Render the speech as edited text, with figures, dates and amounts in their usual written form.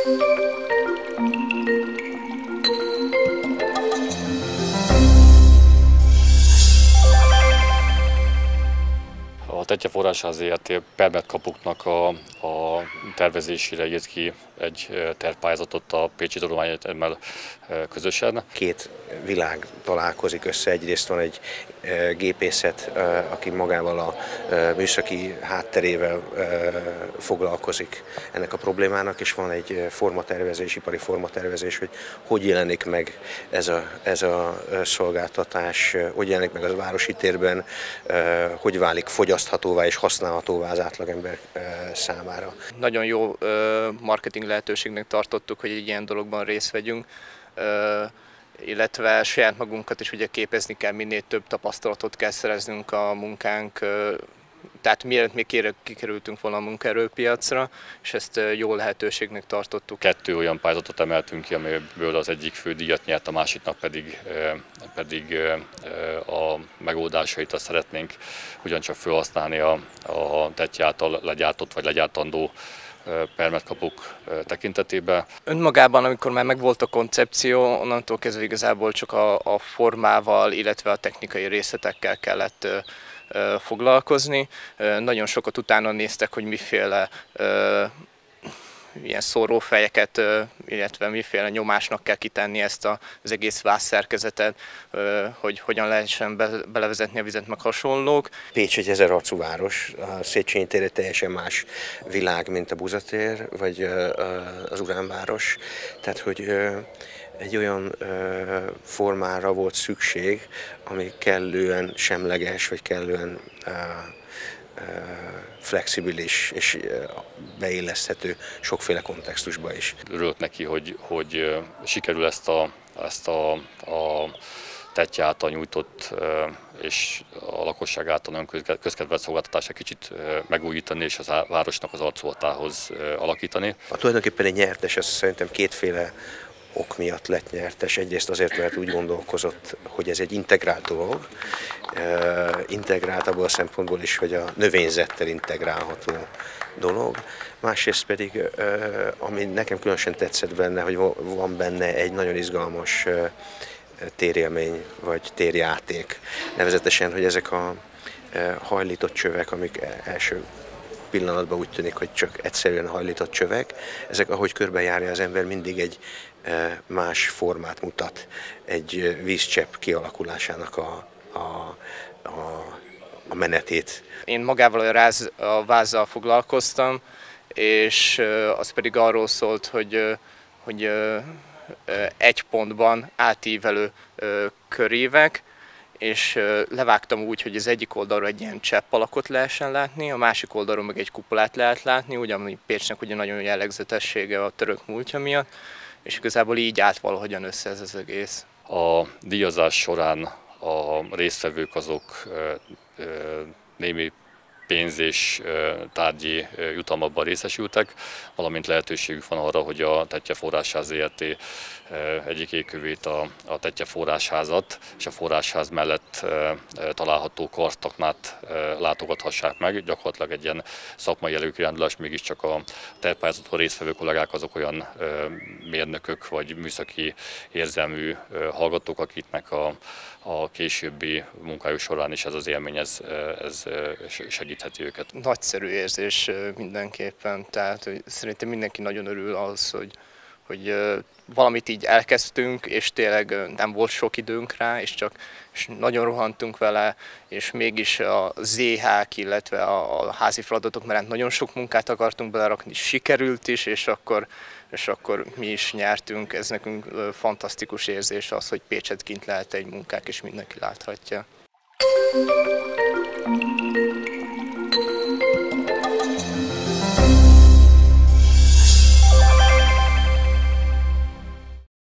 A Tettye Forrásház Zrt. permetkapuknak a tervezésére írt ki egy tervpályázatot a Pécsi Tudományegyetemmel közösen. Két világ találkozik össze, egyrészt van egy gépészet, aki magával a műszaki hátterével foglalkozik ennek a problémának, és van egy formatervezés, ipari formatervezés, hogy jelenik meg ez a szolgáltatás, hogy jelenik meg a városi térben, hogy válik fogyaszthatóvá és használhatóvá az átlagember számára. Nagyon jó marketing lehetőségnek tartottuk, hogy egy ilyen dologban részt vegyünk, illetve saját magunkat is ugye képezni kell, minél több tapasztalatot kell szereznünk a munkánk, tehát mielőtt még kikerültünk volna a munkaerőpiacra, és ezt jó lehetőségnek tartottuk. 2 olyan pályázatot emeltünk ki, amiből az egyik fődíjat nyert, a másiknak pedig a megoldásait azt szeretnénk ugyancsak felhasználni a Tettye által legyártott vagy legyártandó permetkapuk tekintetében. Önmagában, amikor már megvolt a koncepció, onnantól kezdve igazából csak a formával, illetve a technikai részletekkel kellett foglalkozni. Nagyon sokat utána néztek, hogy miféle ilyen szórófejeket, illetve miféle nyomásnak kell kitenni ezt az egész vászszerkezetet, hogy hogyan lehessen belevezetni a vizet, meg hasonlók. Pécs egy 1000 arcú város, a Széchenyi tér egy teljesen más világ, mint a Buzatér, vagy az Uránváros. Tehát, hogy egy olyan formára volt szükség, ami kellően semleges, vagy kellően flexibilis és beilleszthető sokféle kontextusba is. Örülök neki, hogy sikerül ezt a Tettye által nyújtott és a lakosság által nagyon közkedvelt szolgáltatást egy kicsit megújítani és a városnak az arculatához alakítani. Tulajdonképpen egy nyertes, ez szerintem kétféle ok miatt lett nyertes. Egyrészt azért, mert úgy gondolkozott, hogy ez egy integrált dolog, integrált abból a szempontból is, hogy a növényzettel integrálható dolog. Másrészt pedig, ami nekem különösen tetszett benne, hogy van benne egy nagyon izgalmas térélmény vagy térjáték. Nevezetesen, hogy ezek a hajlított csövek, amik első pillanatban úgy tűnik, hogy csak egyszerűen hajlított csövek, ezek ahogy körbejárja az ember, mindig egy más formát mutat, egy vízcsepp kialakulásának a menetét. Én magával a vázzal foglalkoztam, és az pedig arról szólt, hogy egy pontban átívelő körívek, és levágtam úgy, hogy az egyik oldalról egy ilyen csepp alakot lehessen látni, a másik oldalról meg egy kupolát lehet látni, ugyanúgy Pécsnek ugye nagyon jellegzetessége a török múltja miatt, és igazából így állt valahogyan össze ez az egész. A díjazás során a résztvevők azok némi pénz és tárgyi jutalmakban részesültek, valamint lehetőségük van arra, hogy a Tettye Forrásház Zrt. Egyik égkövét, a Tettye Forrásházat és a Forrásház mellett található karztaknát látogathassák meg. Gyakorlatilag egy ilyen szakmai előkirándulás, mégiscsak a tervpályázaton résztvevő kollégák azok olyan mérnökök vagy műszaki érzelmű hallgatók, akiknek a későbbi munkájuk során is ez az élmény ez segítheti őket. Nagyszerű érzés mindenképpen, tehát szerintem mindenki nagyon örül ahhoz, hogy valamit így elkezdtünk, és tényleg nem volt sok időnk rá, és nagyon rohantunk vele, és mégis a ZH-k, illetve a házi feladatok mellett nagyon sok munkát akartunk belerakni, sikerült is, és akkor mi is nyertünk. Ez nekünk fantasztikus érzés az, hogy Pécset kint lehet egy munkák, és mindenki láthatja.